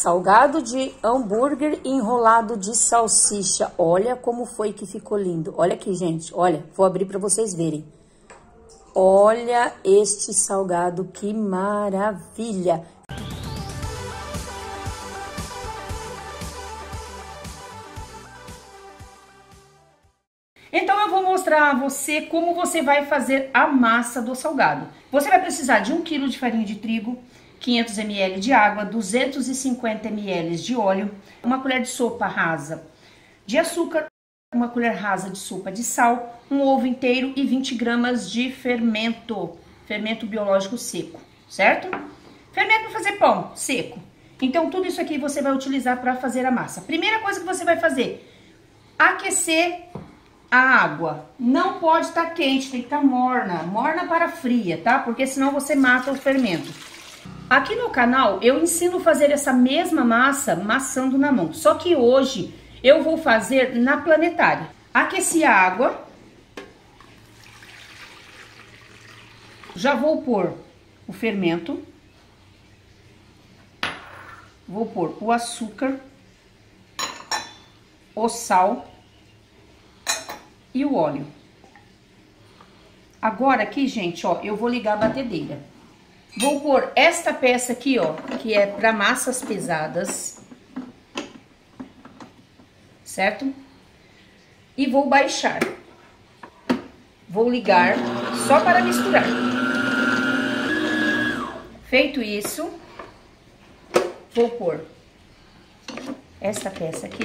Salgado de hambúrguer enrolado de salsicha. Olha como foi que ficou lindo. Olha aqui, gente. Olha, vou abrir para vocês verem. Olha este salgado, que maravilha. Então eu vou mostrar a você como você vai fazer a massa do salgado. Você vai precisar de 1 kg de farinha de trigo, 500 ml de água, 250 ml de óleo, uma colher de sopa rasa de açúcar, uma colher rasa de sopa de sal, um ovo inteiro e 20 gramas de fermento biológico seco, certo? Fermento para fazer pão seco. Então tudo isso aqui você vai utilizar para fazer a massa. Primeira coisa que você vai fazer, aquecer a água. Não pode estar quente, tem que estar morna para fria, tá? Porque senão você mata o fermento. Aqui no canal eu ensino a fazer essa mesma massa maçando na mão, só que hoje eu vou fazer na planetária. Aqueci a água, já vou pôr o fermento, vou pôr o açúcar, o sal e o óleo. Agora aqui, gente, ó, eu vou ligar a batedeira. Vou pôr esta peça aqui, ó, que é para massas pesadas, certo? E vou baixar. Vou ligar só para misturar. Feito isso, vou pôr esta peça aqui.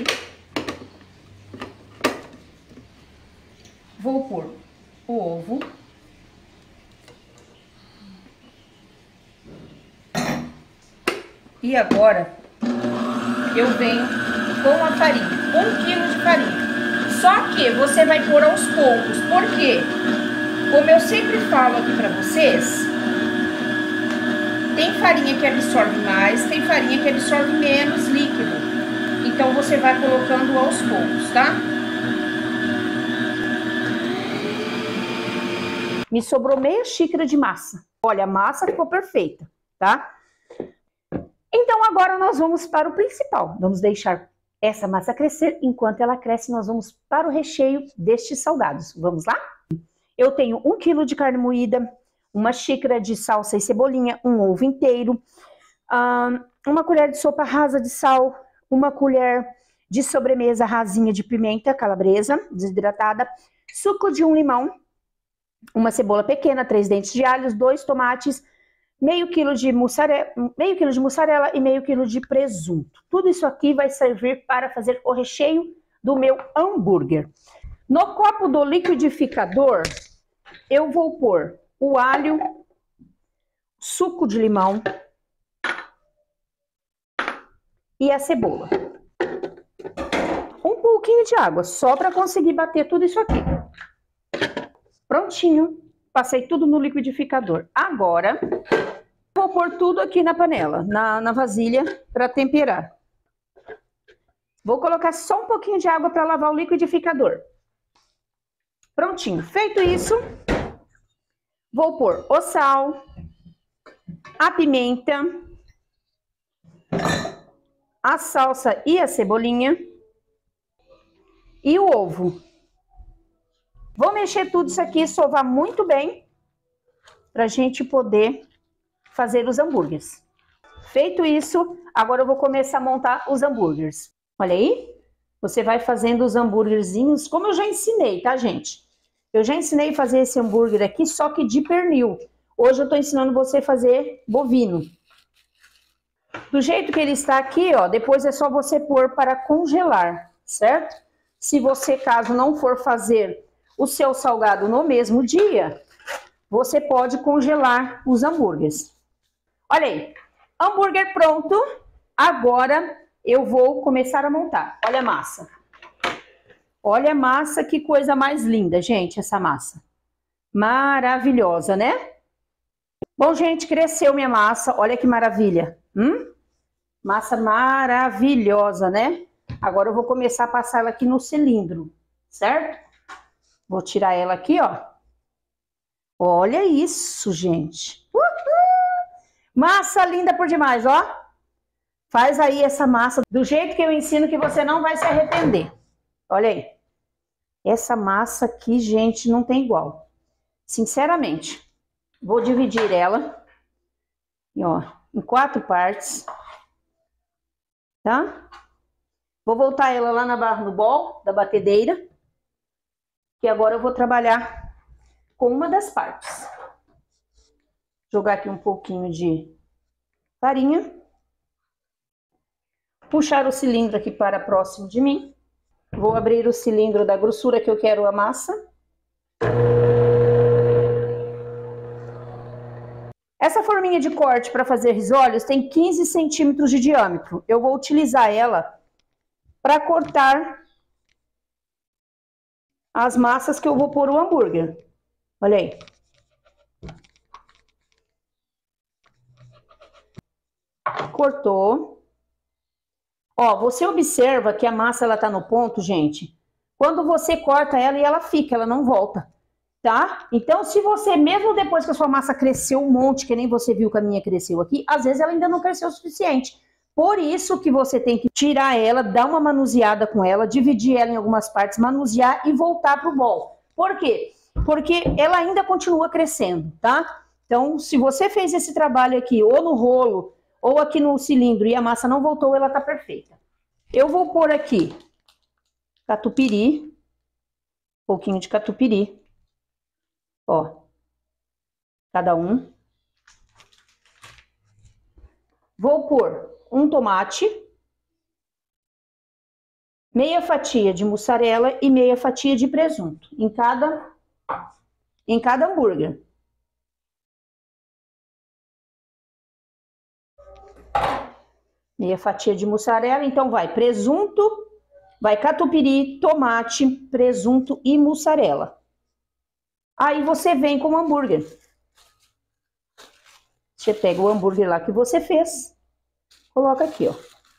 Vou pôr o ovo. E agora, eu venho com a farinha, 1 kg de farinha. Só que você vai pôr aos poucos, porque, como eu sempre falo aqui pra vocês, tem farinha que absorve mais, tem farinha que absorve menos líquido. Então, você vai colocando aos poucos, tá? Me sobrou meia xícara de massa. Olha, a massa ficou perfeita, tá? Então, agora nós vamos para o principal. Vamos deixar essa massa crescer. Enquanto ela cresce, nós vamos para o recheio destes salgados. Vamos lá? Eu tenho 1 kg de carne moída, uma xícara de salsa e cebolinha, um ovo inteiro, uma colher de sopa rasa de sal, uma colher de sobremesa rasinha de pimenta calabresa desidratada, suco de um limão, uma cebola pequena, 3 dentes de alho, 2 tomates, meio quilo de mussarela e meio quilo de presunto. Tudo isso aqui vai servir para fazer o recheio do meu hambúrguer. No copo do liquidificador, eu vou pôr o alho, suco de limão e a cebola. Um pouquinho de água, só para conseguir bater tudo isso aqui. Prontinho. Passei tudo no liquidificador. Agora, vou pôr tudo aqui na panela, na vasilha, para temperar. Vou colocar só um pouquinho de água para lavar o liquidificador. Prontinho. Feito isso, vou pôr o sal, a pimenta, a salsa e a cebolinha e o ovo. Vou mexer tudo isso aqui, sovar muito bem, pra gente poder fazer os hambúrgueres. Feito isso, agora eu vou começar a montar os hambúrgueres. Olha aí, você vai fazendo os hambúrguerzinhos, como eu já ensinei, tá, gente? Eu já ensinei a fazer esse hambúrguer aqui, só que de pernil. Hoje eu tô ensinando você a fazer bovino. Do jeito que ele está aqui, ó, depois é só você pôr para congelar, certo? Se você, caso não for fazer o seu salgado no mesmo dia, você pode congelar os hambúrgueres. Olha aí, hambúrguer pronto. Agora eu vou começar a montar. Olha a massa. Olha a massa, que coisa mais linda, gente, essa massa. Maravilhosa, né? Bom, gente, cresceu minha massa. Olha que maravilha. Massa maravilhosa, né? Agora eu vou começar a passar ela aqui no cilindro, certo? Vou tirar ela aqui, ó. Olha isso, gente. Uhul! Massa linda por demais, ó. Faz aí essa massa do jeito que eu ensino que você não vai se arrepender. Olha aí. Essa massa aqui, gente, não tem igual. Sinceramente. Vou dividir ela, ó, em 4 partes. Tá? Vou voltar ela lá no bol da batedeira. Que agora eu vou trabalhar com uma das partes. Jogar aqui um pouquinho de farinha. Puxar o cilindro aqui para próximo de mim. Vou abrir o cilindro da grossura que eu quero a massa. Essa forminha de corte para fazer risoles tem 15 centímetros de diâmetro. Eu vou utilizar ela para cortar as massas que eu vou pôr o hambúrguer. Olha aí. Cortou. Ó, você observa que a massa ela tá no ponto, gente. Quando você corta ela e ela fica, ela não volta, tá? Então, se você, mesmo depois que a sua massa cresceu um monte, que nem você viu que a minha cresceu aqui, às vezes ela ainda não cresceu o suficiente. Por isso que você tem que tirar ela, dar uma manuseada com ela, dividir ela em algumas partes, manusear e voltar pro bol. Por quê? Porque ela ainda continua crescendo, tá? Então, se você fez esse trabalho aqui, ou no rolo, ou aqui no cilindro, e a massa não voltou, ela tá perfeita. Eu vou pôr aqui catupiry, um pouquinho de catupiry, ó, cada um. Vou pôr um tomate, meia fatia de mussarela e meia fatia de presunto em cada hambúrguer. Meia fatia de mussarela, então vai presunto, vai catupiry, tomate, presunto e mussarela. Aí você vem com o hambúrguer. Você pega o hambúrguer lá que você fez, coloca aqui, ó.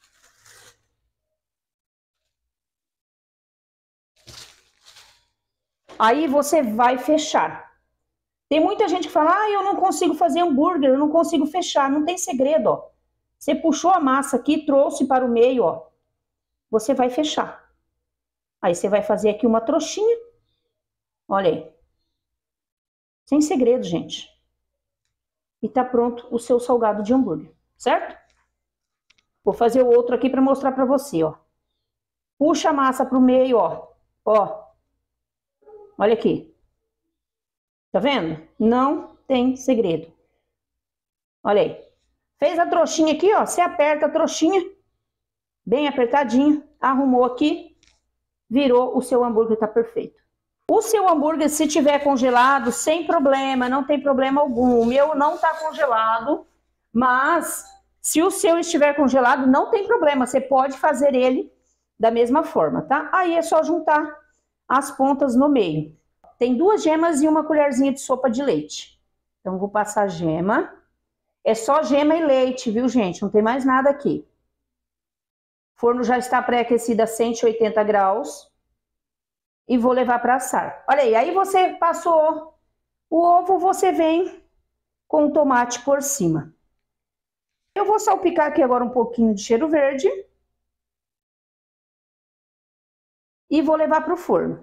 Aí você vai fechar. Tem muita gente que fala, ah, eu não consigo fazer hambúrguer, eu não consigo fechar. Não tem segredo, ó. Você puxou a massa aqui, trouxe para o meio, ó. Você vai fechar. Aí você vai fazer aqui uma trouxinha. Olha aí. Sem segredo, gente. E tá pronto o seu salgado de hambúrguer, certo? Vou fazer o outro aqui para mostrar para você, ó. Puxa a massa pro meio, ó. Ó. Olha aqui. Tá vendo? Não tem segredo. Olha aí. Fez a trouxinha aqui, ó. Você aperta a trouxinha, bem apertadinho, arrumou aqui, virou, o seu hambúrguer tá perfeito. O seu hambúrguer, se tiver congelado, sem problema, não tem problema algum. O meu não tá congelado, mas se o seu estiver congelado, não tem problema. Você pode fazer ele da mesma forma, tá? Aí é só juntar as pontas no meio. Tem 2 gemas e uma colherzinha de sopa de leite. Então, vou passar a gema. É só gema e leite, viu, gente? Não tem mais nada aqui. O forno já está pré-aquecido a 180 graus. E vou levar para assar. Olha aí, aí você passou o ovo, você vem com o tomate por cima. Eu vou salpicar aqui agora um pouquinho de cheiro verde. E vou levar para o forno.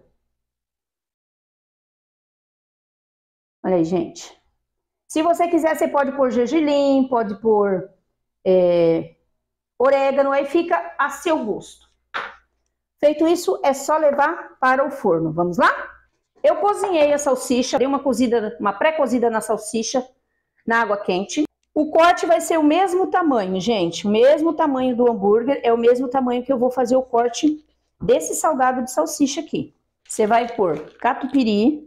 Olha aí, gente. Se você quiser, você pode pôr gergelim, pode pôr orégano, aí fica a seu gosto. Feito isso, é só levar para o forno. Vamos lá? Eu cozinhei a salsicha, dei uma pré-cozida na salsicha, na água quente. O corte vai ser o mesmo tamanho, gente. O mesmo tamanho do hambúrguer, é o mesmo tamanho que eu vou fazer o corte desse salgado de salsicha aqui. Você vai pôr catupiry.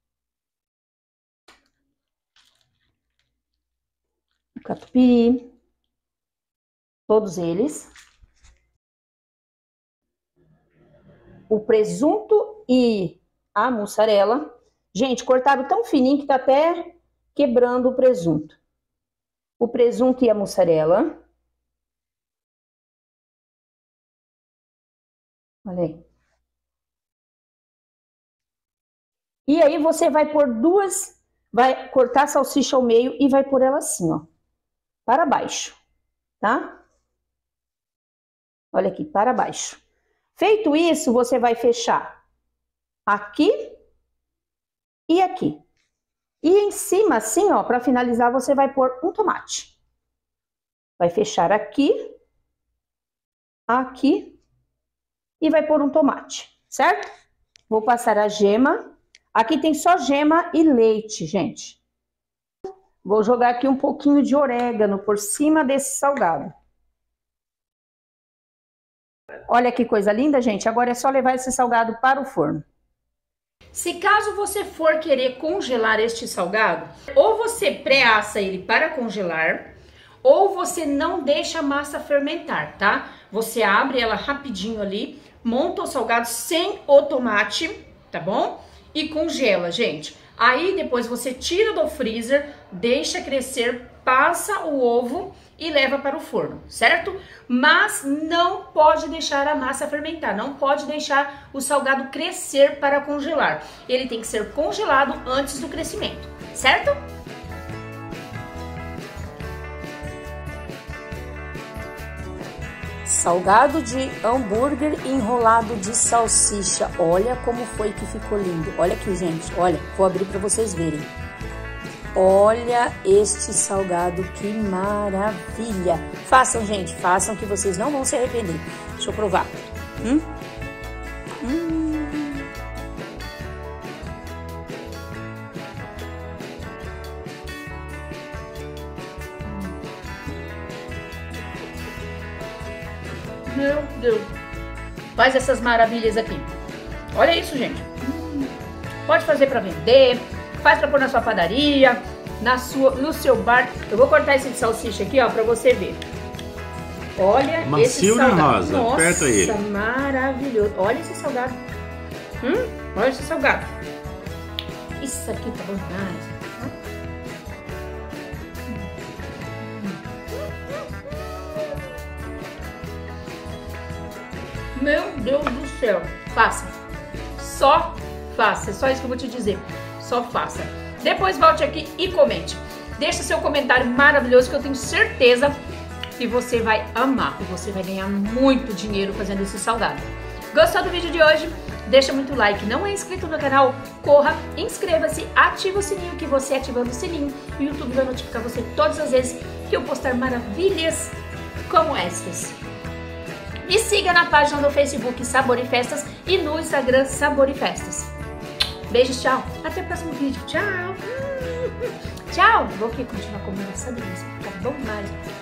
Catupiry. Todos eles. O presunto e a mussarela. Gente, cortaram tão fininho que tá até quebrando o presunto. O presunto e a mussarela. Olha aí. E aí você vai pôr vai cortar a salsicha ao meio e vai pôr ela assim, ó, para baixo, tá? Olha aqui, para baixo. Feito isso, você vai fechar aqui e aqui. E em cima, assim, ó, para finalizar, você vai pôr um tomate. Vai fechar aqui, aqui e vai pôr um tomate, certo? Vou passar a gema. Aqui tem só gema e leite, gente. Vou jogar aqui um pouquinho de orégano por cima desse salgado. Olha que coisa linda, gente. Agora é só levar esse salgado para o forno. Se caso você for querer congelar este salgado, ou você pré-assa ele para congelar, ou você não deixa a massa fermentar, tá? Você abre ela rapidinho ali, monta o salgado sem o tomate, tá bom? E congela, gente. Aí depois você tira do freezer, deixa crescer, passa o ovo e leva para o forno, certo? Mas não pode deixar a massa fermentar, não pode deixar o salgado crescer para congelar. Ele tem que ser congelado antes do crescimento, certo? Salgado de hambúrguer enrolado de salsicha. Olha como foi que ficou lindo. Olha aqui, gente. Olha, vou abrir para vocês verem. Olha este salgado, que maravilha. Façam, gente, façam que vocês não vão se arrepender. Deixa eu provar. Meu Deus. Faz essas maravilhas aqui. Olha isso, gente. Pode fazer para vender, faz para pôr na sua padaria, no seu bar. Eu vou cortar esse de salsicha aqui, ó, para você ver. Olha macio, esse salgado. Né, Rosa? Nossa, aperta ele. Maravilhoso. Olha esse salgado. Olha esse salgado. Isso aqui tá bom demais. Meu Deus do céu. Faça. Só faça. É só isso que eu vou te dizer. Só faça. Depois volte aqui e comente. Deixa seu comentário maravilhoso que eu tenho certeza que você vai amar. E você vai ganhar muito dinheiro fazendo esse salgado. Gostou do vídeo de hoje? Deixa muito like. Não é inscrito no canal? Corra, inscreva-se, ativa o sininho, que você ativando o sininho, o YouTube vai notificar você todas as vezes que eu postar maravilhas como estas. Me siga na página do Facebook Sabor e Festas e no Instagram Sabor e Festas. Beijos, tchau. Até o próximo vídeo. Tchau. Tchau. Vou aqui continuar comendo essa delícia. Tá bom demais.